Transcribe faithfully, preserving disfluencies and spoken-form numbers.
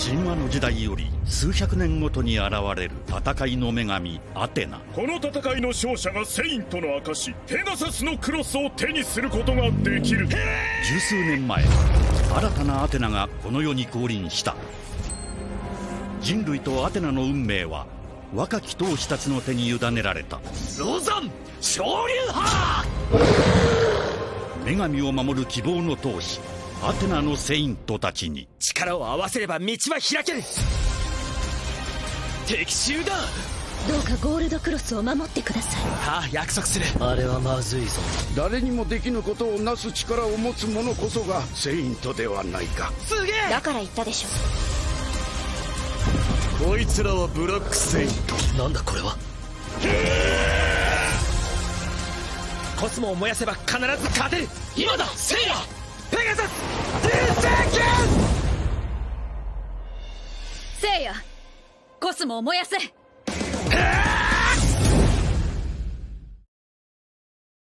神話の時代より数百年ごとに現れる戦いの女神アテナ。 この戦いの勝者がセイントの証ペガサスのクロスを手にすることができる。 十数年前、新たなアテナがこの世に降臨した。人類とアテナの運命は若き闘士たちの手に委ねられた。 ロザン昇竜派。 女神を守る希望の闘士アテナのセイントたちに力を合わせれば道は開ける。敵襲だ。 どうかゴールドクロスを守ってください。 はあ、約束する。 あれはまずいぞ。 誰にもできぬことをなす力を持つ者こそがセイントではないか。 すげえ。 だから言ったでしょ。 こいつらはブラックセイント。なんだこれは。 コスモを燃やせば必ず勝てる。今だセイヤペガサス人生剣。 せいや、コスモを燃やせ。 へ